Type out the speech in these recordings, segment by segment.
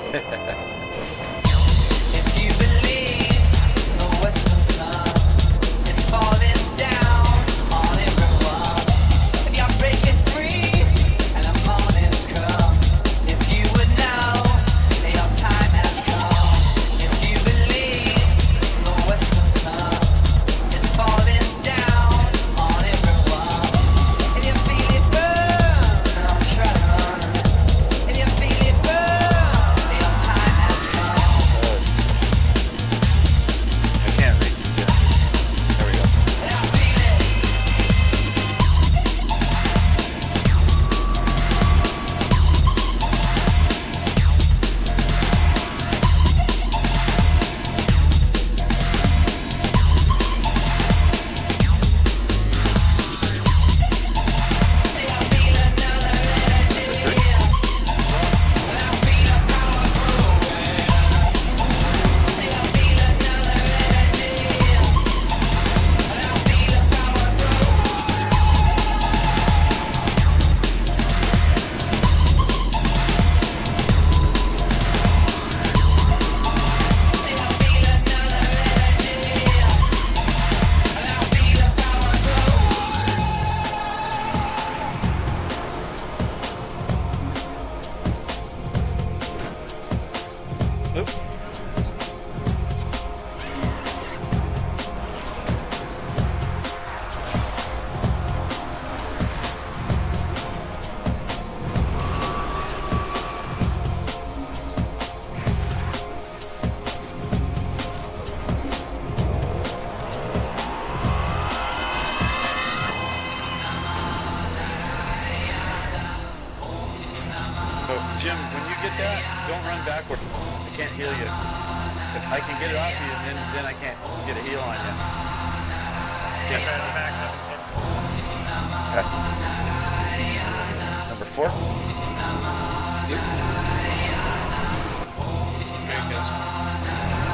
If you believe the western sun is falling down on everyone, if you're breaking free and the morning's come, if you would know that your time has come, if you believe the western sun is falling down on everyone, if you feel it burn, I'm trying, if you feel it burn, your time has come. I can't reach it yet. There we go. Oop. Oh, Jim, when you get that, don't run backward. I can't heal you. If I can get it off you, then I can't get a heal on you. Get right in the back. Okay. Number 4. There he goes.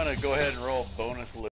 gonna go ahead and roll bonus